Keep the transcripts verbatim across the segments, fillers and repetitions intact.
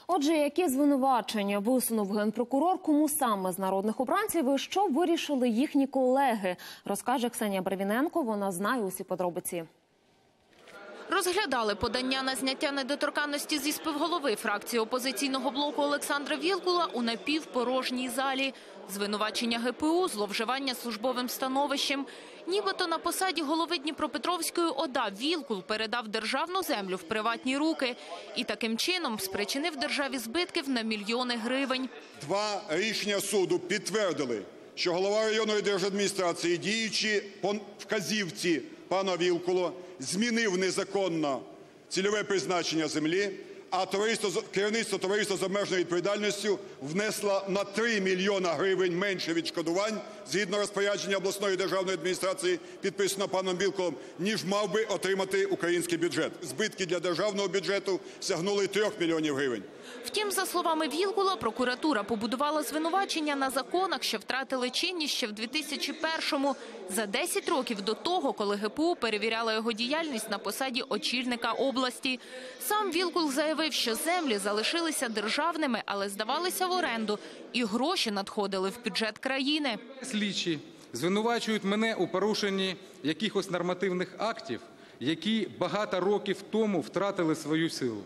Отже, які звинувачення висунув генпрокурор, кому саме з народних обранців і що вирішили їхні колеги, розкаже Ксенія Барвіненко, вона знає усі подробиці. Розглядали подання на зняття недоторканності зі співголови фракції опозиційного блоку Олександра Вілкула у напівпорожній залі. Звинувачення ге пе у – зловживання службовим становищем. Нібито на посаді голови Дніпропетровської о да Вілкул передав державну землю в приватні руки і таким чином спричинив державі збитків на мільйони гривень. Два рішення суду підтвердили, що голова районної держадміністрації, діючи по вказівці пана Вілкула, змінив незаконно цільове призначення землі, а товариство, керівництво товариства з обмеженою відповідальністю внесло на три мільйона гривень менше відшкодувань, згідно розпорядження обласної державної адміністрації, підписано паном Вілкулом, ніж мав би отримати український бюджет. Збитки для державного бюджету сягнули трьох мільйонів гривень. Втім, за словами Вілкула, прокуратура побудувала звинувачення на законах, що втратили чинність ще в дві тисячі першому, за десять років до того, коли ге пе у перевіряла його діяльність на посаді очільника області. Сам Вілкул заявив, що землі залишилися державними, але здавалися в оренду, і гроші надходили в бюджет країни. Слідчі звинувачують мене у порушенні якихось нормативних актів, які багато років тому втратили свою силу.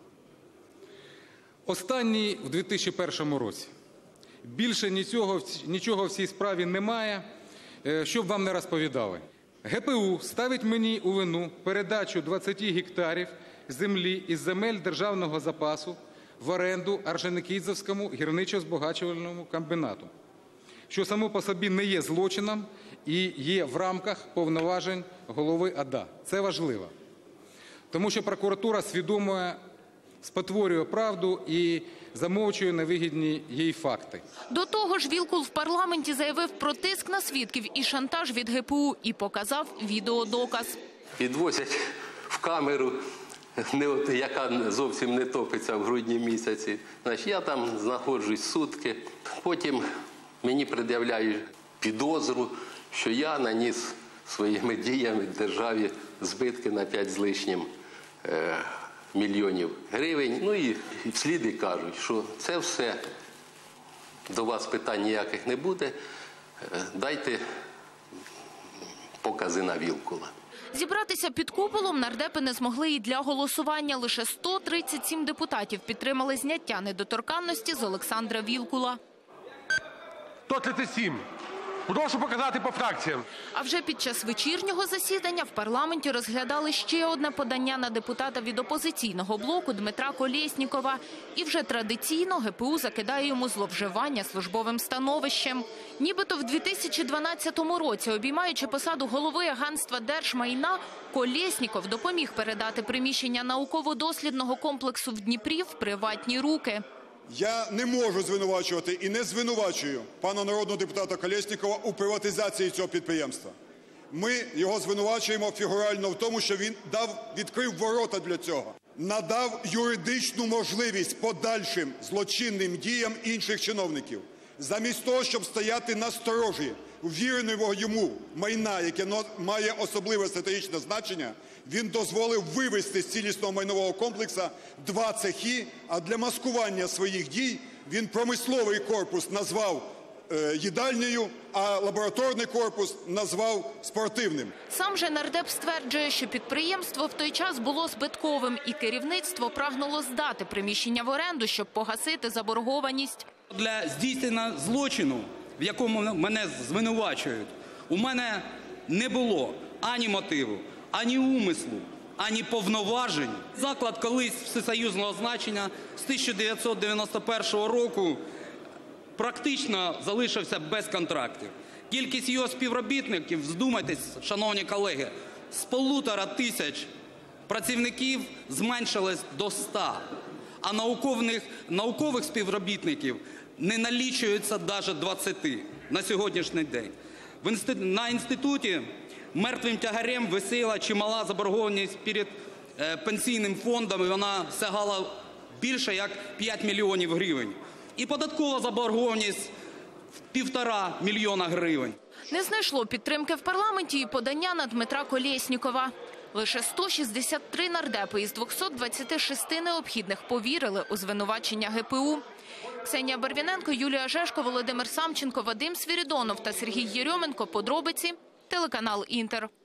Останній в дві тисячі першому році. Більше нічого, нічого в цій справі немає, щоб вам не розповідали. ге пе у ставить мені у вину передачу двадцяти гектарів землі із земель державного запасу в оренду Орджонікідзевському гірничо-збагачувальному комбінату, що само по собі не є злочином і є в рамках повноважень голови о да. Це важливо, тому що прокуратура свідомо спотворює правду і замовчує невигідні їй факти. До того ж, Вілкул в парламенті заявив про тиск на свідків і шантаж від ге пе у і показав відеодоказ. Підвозять в камеру, яка зовсім не топиться в грудні місяці. Значить, я там знаходжусь сутки, потім мені пред'являють підозру, що я наніс своїми діями державі збитки на п'ять з лишнім е мільйонів гривень. Ну і сліди кажуть, що це все, до вас питань ніяких не буде, дайте покази на Вілкула. Зібратися під куполом нардепи не змогли і для голосування. Лише сто тридцять сім депутатів підтримали зняття недоторканності з Олександра Вілкула. сто тридцять сім. Прошу показати по фракціям. А вже під час вечірнього засідання в парламенті розглядали ще одне подання на депутата від опозиційного блоку Дмитра Колєснікова. І вже традиційно ге пе у закидає йому зловживання службовим становищем. Нібито в дві тисячі дванадцятому році, обіймаючи посаду голови агентства держмайна, Колєсніков допоміг передати приміщення науково-дослідного комплексу в Дніпрі в приватні руки. Я не можу звинувачувати і не звинувачую пана народного депутата Колєснікова у приватизації цього підприємства. Ми його звинувачуємо фігурально в тому, що він дав, відкрив ворота для цього. Надав юридичну можливість подальшим злочинним діям інших чиновників. Замість того, щоб стояти на сторожі ввіреного йому майна, яке має особливе стратегічне значення, він дозволив вивести з цілісного майнового комплексу два цехи, а для маскування своїх дій він промисловий корпус назвав е, їдальнею, а лабораторний корпус назвав спортивним. Сам же нардеп стверджує, що підприємство в той час було збитковим і керівництво прагнуло здати приміщення в оренду, щоб погасити заборгованість. Для здійснення злочину, в якому мене звинувачують, у мене не було ані мотиву, ані умислу, ані повноважень. Заклад колись всесоюзного значення з тисяча дев'ятсот дев'яносто першого року практично залишився без контрактів. Кількість його співробітників, вздумайтесь, шановні колеги, з полутора тисяч працівників зменшилось до ста, а наукових, наукових співробітників не налічується навіть двадцяти на сьогоднішній день. В інститу... На інституті мертвим тягарем висіла чимала заборгованість перед е, пенсійним фондом, і вона сягала більше як п'ять мільйонів гривень. І податкова заборгованість в півтора мільйона гривень. Не знайшло підтримки в парламенті і подання на Дмитра Колєснікова. Лише сто шістдесят три нардепи із двохсот двадцяти шести необхідних повірили у звинувачення ге пе у. Ксенія Барвіненко, Юлія Жешко, Володимир Самченко, Вадим Свірідонов та Сергій Єрьоменко. Подробиці. Телеканал «Інтер».